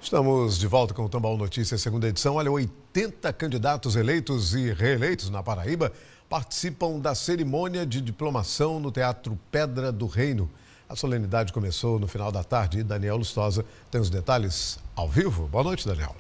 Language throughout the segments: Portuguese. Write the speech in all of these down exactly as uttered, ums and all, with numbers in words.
Estamos de volta com o Tambal Notícias, segunda edição. Olha, oitenta candidatos eleitos e reeleitos na Paraíba participam da cerimônia de diplomação no Teatro Pedra do Reino. A solenidade começou no final da tarde e Daniel Lustosa tem os detalhes ao vivo. Boa noite, Daniel.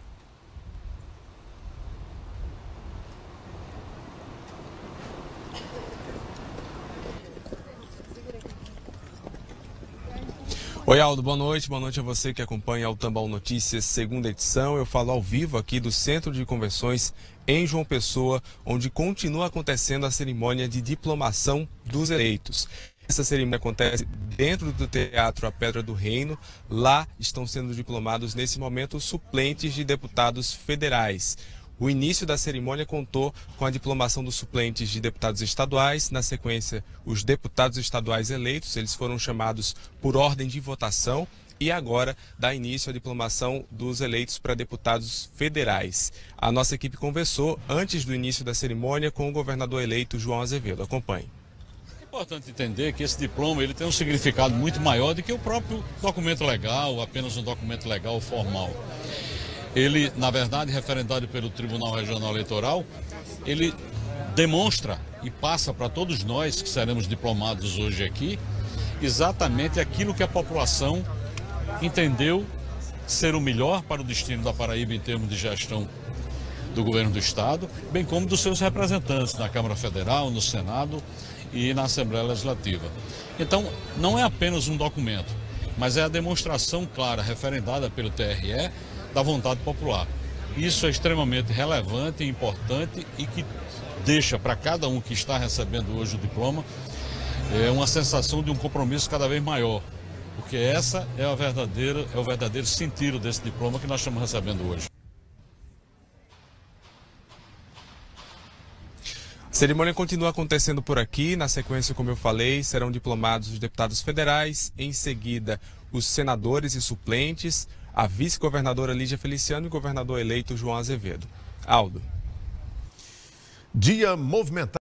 Oi, Aldo, boa noite. Boa noite a você que acompanha o Tambal Notícias, segunda edição. Eu falo ao vivo aqui do Centro de Convenções em João Pessoa, onde continua acontecendo a cerimônia de diplomação dos eleitos. Essa cerimônia acontece dentro do Teatro A Pedra do Reino. Lá estão sendo diplomados, nesse momento, os suplentes de deputados federais. O início da cerimônia contou com a diplomação dos suplentes de deputados estaduais. Na sequência, os deputados estaduais eleitos, eles foram chamados por ordem de votação. E agora dá início à diplomação dos eleitos para deputados federais. A nossa equipe conversou antes do início da cerimônia com o governador eleito João Azevedo. Acompanhe. É importante entender que esse diploma ele tem um significado muito maior do que o próprio documento legal, apenas um documento legal formal. Ele, na verdade, referendado pelo Tribunal Regional Eleitoral, ele demonstra e passa para todos nós que seremos diplomados hoje aqui, exatamente aquilo que a população entendeu ser o melhor para o destino da Paraíba em termos de gestão do governo do Estado, bem como dos seus representantes na Câmara Federal, no Senado e na Assembleia Legislativa. Então, não é apenas um documento, mas é a demonstração clara, referendada pelo T R E, da vontade popular. Isso é extremamente relevante e importante e que deixa para cada um que está recebendo hoje o diploma é, uma sensação de um compromisso cada vez maior, porque essa é, a verdadeira, é o verdadeiro sentido desse diploma que nós estamos recebendo hoje. A cerimônia continua acontecendo por aqui. Na sequência, como eu falei, serão diplomados os deputados federais, em seguida os senadores e suplentes, a vice-governadora Lígia Feliciano e o governador eleito João Azevedo. Aldo. Dia movimentado.